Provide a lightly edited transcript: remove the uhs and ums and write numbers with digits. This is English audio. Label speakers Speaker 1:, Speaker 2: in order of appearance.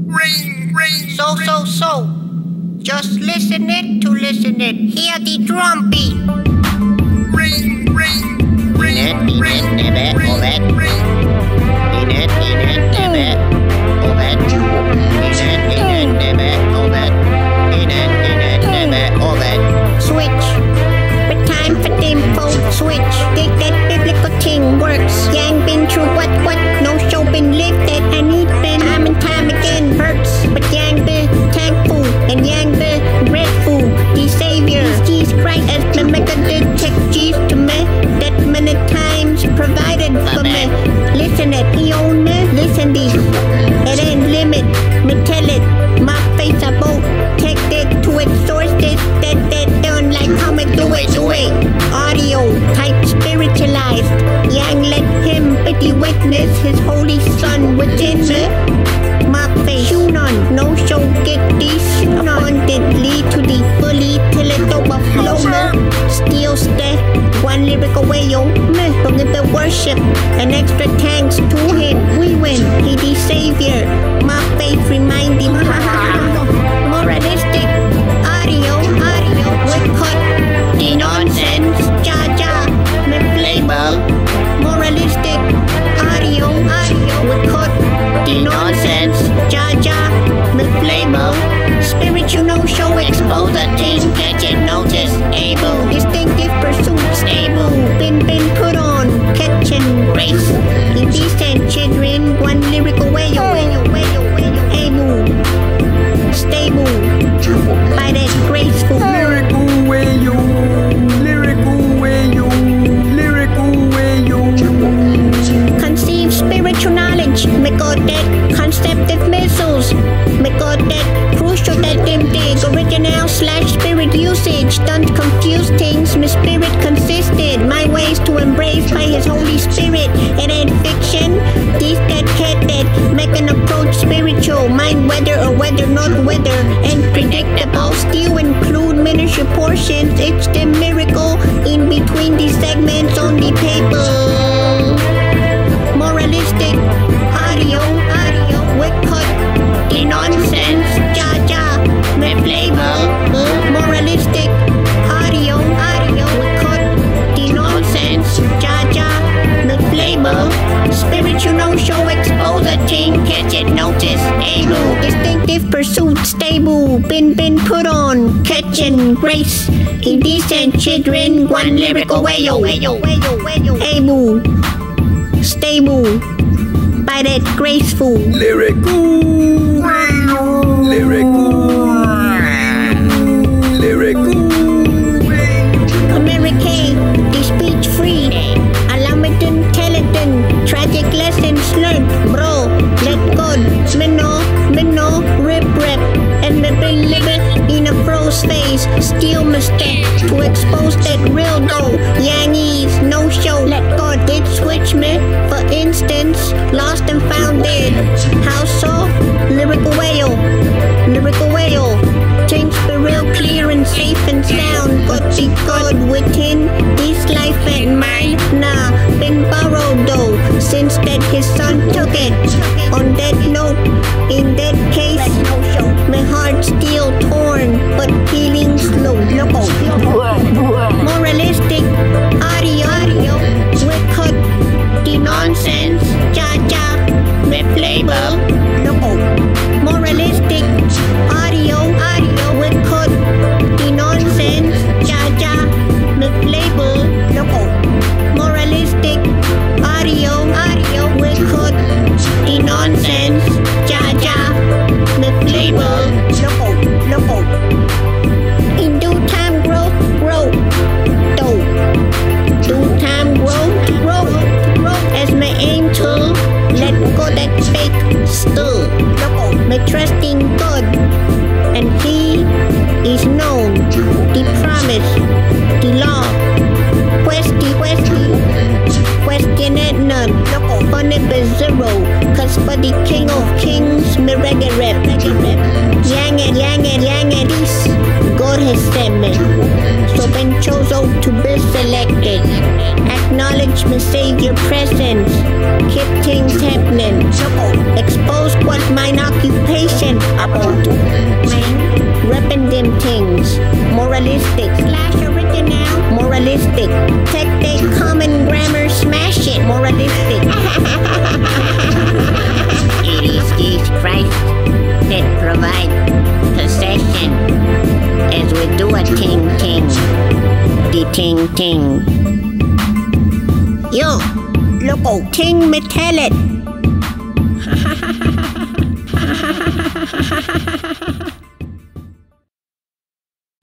Speaker 1: So. Just listen it to listen it. Hear the drum beat. Switch. But time for them folk switch. Think that biblical thing works. Yang been through what? Noshow been lifted and it been time and time again hurts. But Yang been thankful and Yang been grateful. The Savior, Jesus Christ, as me make a detect to me. That many times provided for me. Listen it, he own me. Listen this. It ain't limit. Me tell it. My face about. Take that to its source. That done like how me do it. Audio type spiritualized. Yang let him be the witness. His holy son within me. My face, tune on, Noshow, get this abundantly to the fully till it overflow me. Still stay, one lyrical whale, me, from the worship, and extra thanks to him, we win, he the savior, my faith remind him, moralistic, audio, we cut the nonsense, ja, me flavor, moralistic, audio, we cut the nonsense, ja, me flavor, spiritual Noshow, expose a team, catch it, notice, able, distinctive pursuit, stable, been put on, catching grace, indecent children, one lyrical whale, able, stable, by that graceful,
Speaker 2: lyrical whale,
Speaker 1: conceive spiritual knowledge, me got that conceptive missiles, me got that crucial that them dig, original/spirit usage, don't confuse things, my spirit consisted, my ways to embrace by his Holy Spirit, it ain't fiction, this that cat that make an approach spiritual, mind whether or whether not whether, and predictable, still include miniature portions, it's the miracle in between these segments on the paper, moralistic, audio, we cut the nonsense, ja, me flavor, moralistic, audio, we cut the nonsense, ja, me flavor, spiritual Noshow, expose a thing, catch it, notice, able, distinctive pursuit, stable, been put on, catching grace, indecent children, one lyrical whale, able, stable, by that graceful,
Speaker 2: lyrical whale.
Speaker 1: American, the speech free, Alamadan, Teleton, tragic lessons learned, bro, let God, me know, rip, and me believe it in a prose phase, still mistake, to expose that real though, Yangies, Noshow, let God did switch me, for instance, lost and found dead, how so? Lyrical whale, things be real clear and safe and sound, but the God within this life and mine, nah, been borrowed though, since that his son took it, on that note, in that case, my heart still torn, but healing slow, moralistic, audio, we cut the nonsense, ja, me flavor, moralistic, audio, we cut the nonsense, ja, me flavor, moralistic, audio, we cut the nonsense, ja, me flavor, in due time grow, though, due time grow, as my aim to let go that fake still, me trust in God, and he is known, the promise, the law, question it none, funny be zero, cause for the King of Kings, me reggae rap, yang it, this, God has sent me, so been chosen to be selected, acknowledge me Savior presence, Keep things happening. Expose what mine occupation. About to repping them things. Moralistic. Slash original. Moralistic. Take they common grammar, smash it. Moralistic. It is Jesus Christ that provide possession as we do a ting-ting. The ting-ting. Yo, look, ting metallic.